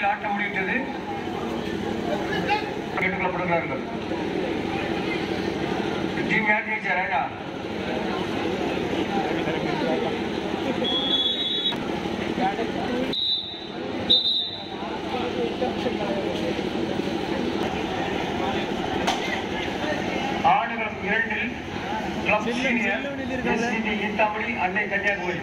நேரத்தில் ஆட்டம் முடிந்தது கேட்டுக்கொள்ளப்படுகிறார்கள். டீம் யார் ஜெயிச்சாரா? ஆடுகளம் 2 கிளப் சீனியர் எஸ்சிடி ஈத்தாமொழி அன்னை Kanyakumari.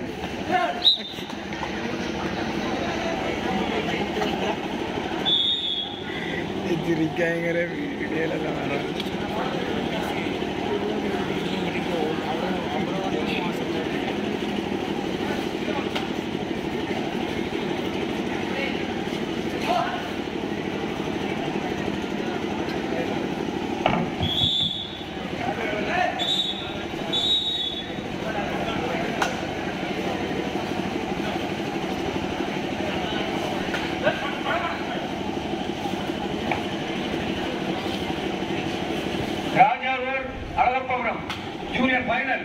Rajavur Azhagappapuram junior final.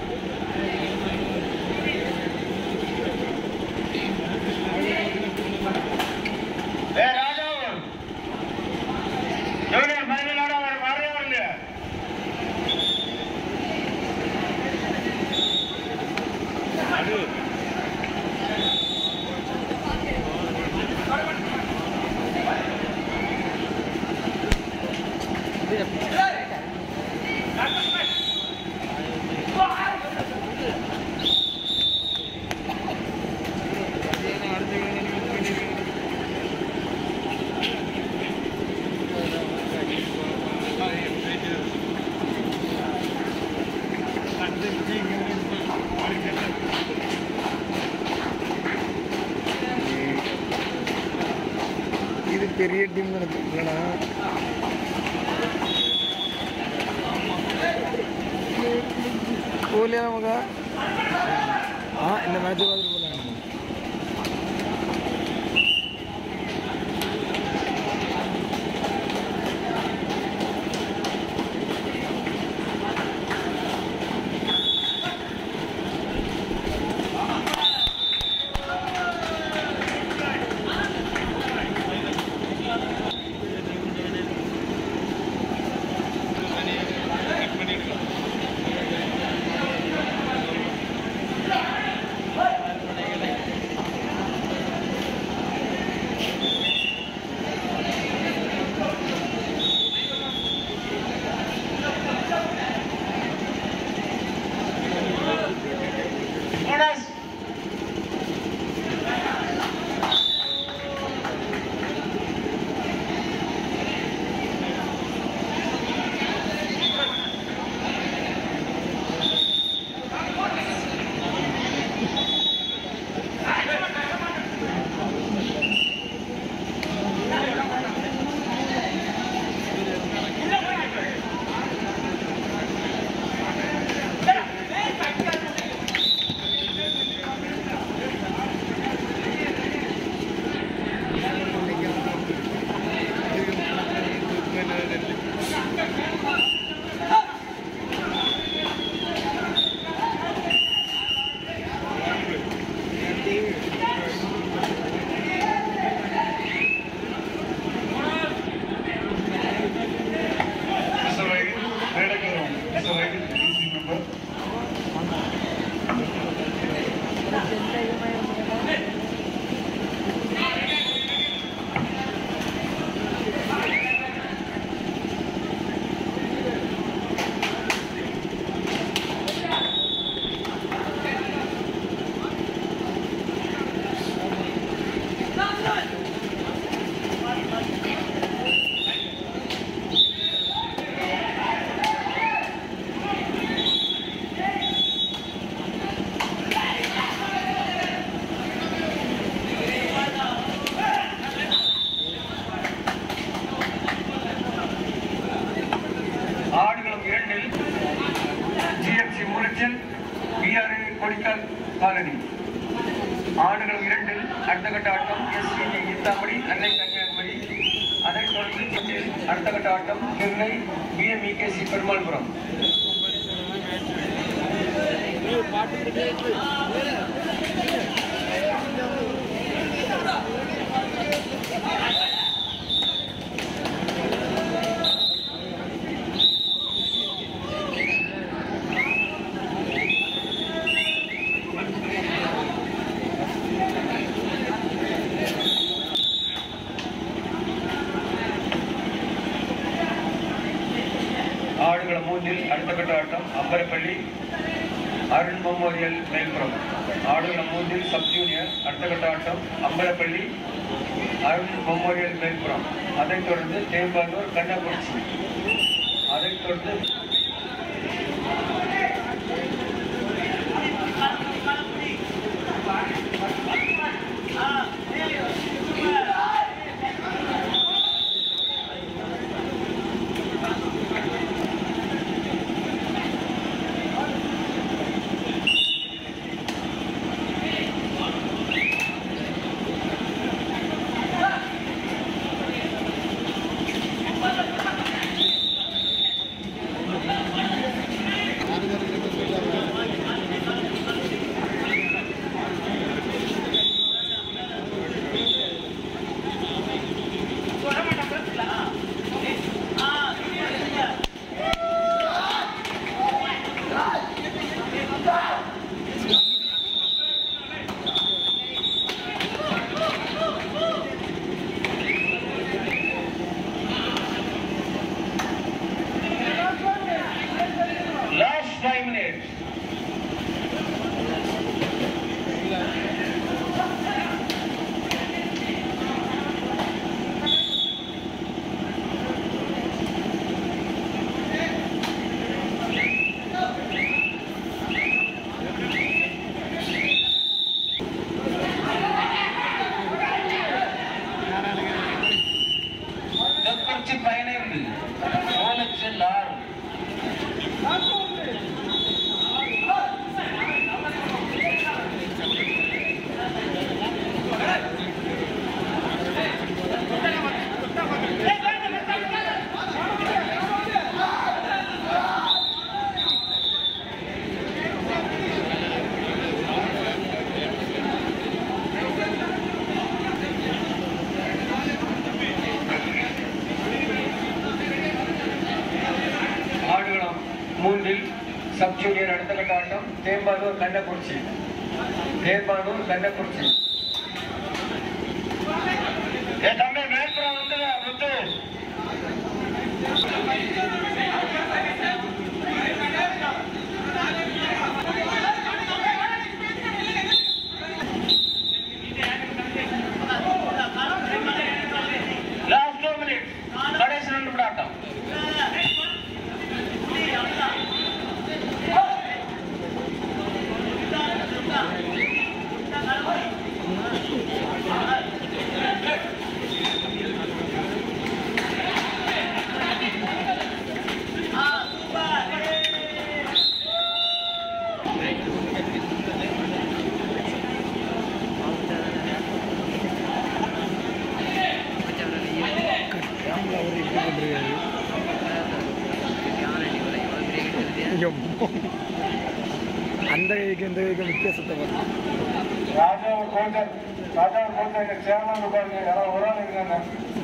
Rajavur junior final ஆடவர் மாறியவர் இல்லையா? இது பெரிய டீம் இல்லைனா போலியா நமக்கு இந்த மேட்ச் பார்த்துட்டு போகலாம். காலனி. ஆடுகளம் 2 அடுத்த கட்ட ஆட்டம் எஸ்சிடி ஈத்தாமொழி அன்னை கன்னியாகுமரி. அதைத் தொடர்ந்து அடுத்த கட்ட ஆட்டம் சென்னை பிஎம்இகேசி பெருமாள்புரம். ஆடுகளம் 3 அடுத்த கட்ட ஆட்டம் அம்பரப்பள்ளி அருண் மெமோரியல் மேல்புறம். ஆடுகளம் 3 சப் ஜூனியர் அடுத்த கட்ட ஆட்டம் அம்பரப்பள்ளி அருண் மெமோரியல் மேல்புறம். அதைத் தொடர்ந்து தேம்பானூர் கண்ணாக்குறிச்சி. அதைத் தொடர்ந்து last 5 minutes. Dakkarchi Pioneer, Rolex Lar. ஆடுகளம் 3 சப் ஜூனியர் அடுத்த கட்ட ஆட்டம் தேம்பானூர் கண்ணக்குறிச்சி. தேம்பானூர் கண்ணக்குறிச்சி. தம்பி மேல்புறம் வந்து லாஸ்ட் 2 மினிட்ஸ் கடைசி 2 நிமிட ஆட்டம். அந்த கைக்கு இந்த கைக்கு வித்தியாசத்தை பார்த்து ராஜா கோச்சர் சேர்மன் இருப்பாருங்க. யாராவது ஒரு ஆள் இருக்காங்க.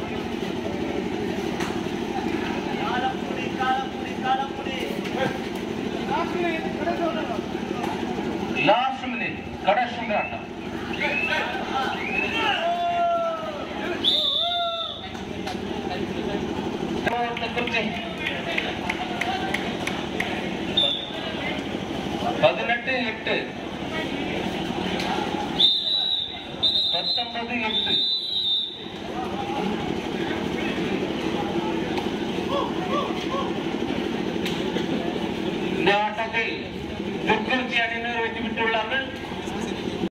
லாஸ்ட் மினிட் கடைசி ஆட்டம். குறிச்சி 18-8